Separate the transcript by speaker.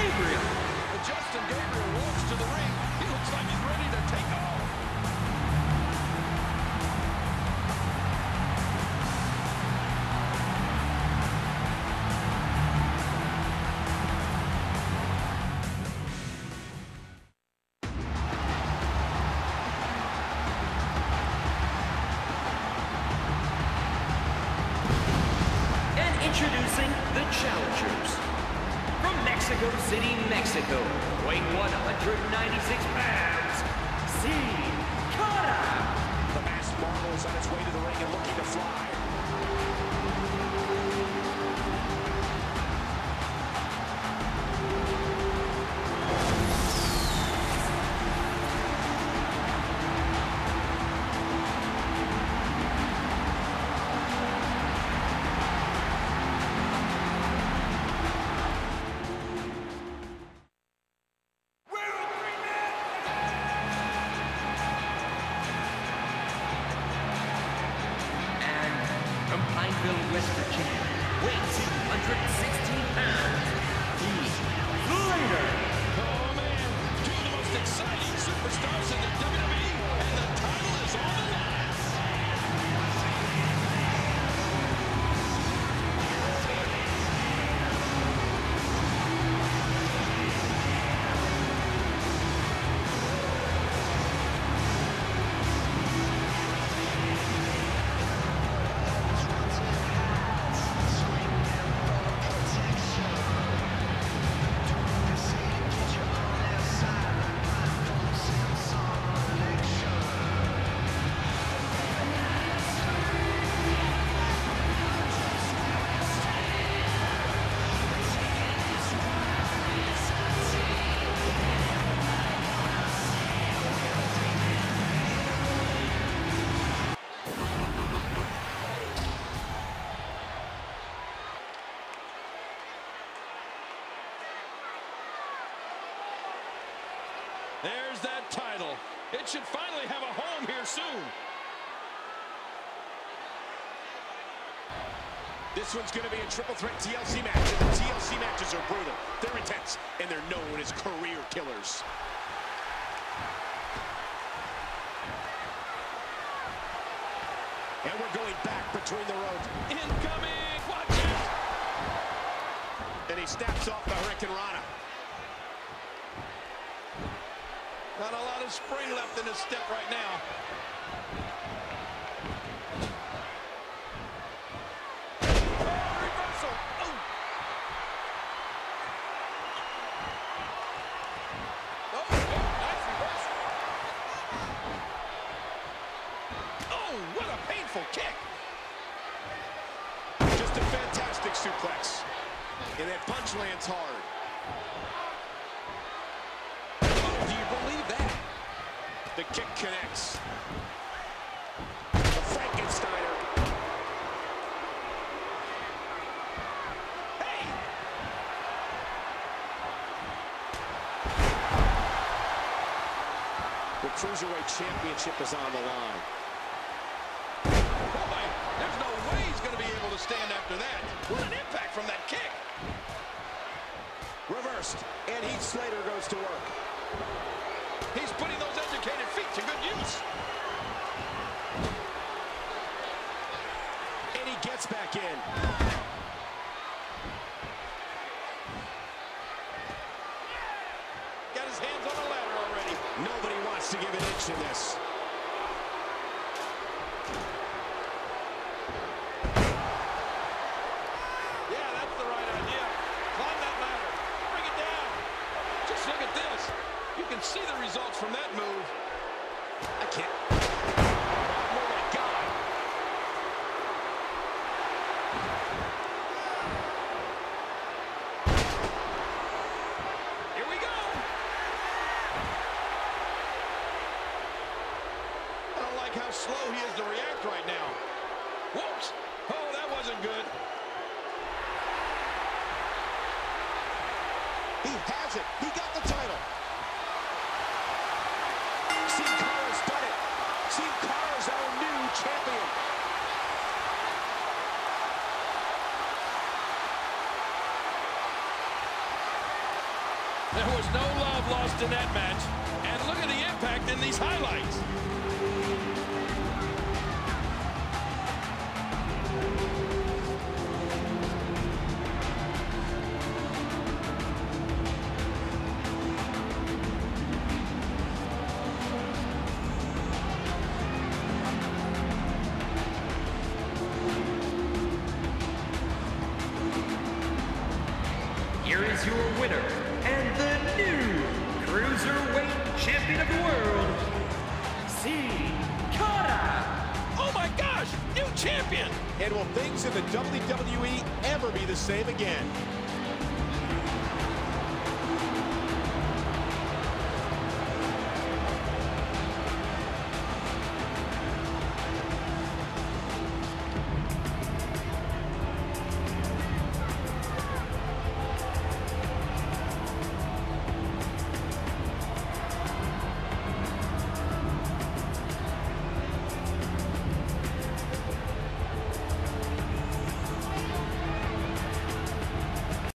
Speaker 1: Gaberial.
Speaker 2: Justin Gaberial walks to the ring. He looks like he's ready to take off.
Speaker 1: Introducing the challengers. From Mexico City, Mexico, weighing 196 pounds, Cara.
Speaker 2: The masked marvel is on its way to the ring and looking to fly.
Speaker 1: From Pineville, West Virginia, weighing 216 pounds, Heath, Slater.
Speaker 2: Oh, man. Two of the most exciting superstars in the WWE, and the title is on the line. There's that title. It should finally have a home here soon. This one's going to be a triple threat TLC match, and the TLC matches are brutal. They're intense, and they're known as career killers. And we're going back between the ropes. Incoming! Watch it! And he snaps off the Hurricane Rana. Not a lot of spring left in his step right now. Oh, reversal. Oh. Oh, nice reversal. Oh, what a painful kick. Just a fantastic suplex. And that punch lands hard. Do you believe that? The kick connects. The Frankensteiner. Hey! The Cruiserweight Championship is on the line. Boy, there's no way he's going to be able to stand after that. What an impact from that kick. Reversed, and Heath Slater goes to work. He's putting those educated feet to good use. And he gets back in. Got his hands on the ladder already. Nobody wants to give an inch in this. Yeah, that's the right idea. Climb that ladder. Bring it down. Just look at this. You can see the results from that move. I can't. Oh, my God. Here we go. I don't like how slow he is to react right now. Whoops. Oh, that wasn't good. He has it. He got the title. Cara's done it. Cara's our new champion. There was no love lost in that match. And look at the impact in these highlights.
Speaker 1: Here is your winner, and the new Cruiserweight Champion of the World, Cara.
Speaker 2: Oh my gosh, new champion!
Speaker 3: And will things in the WWE ever be the same again?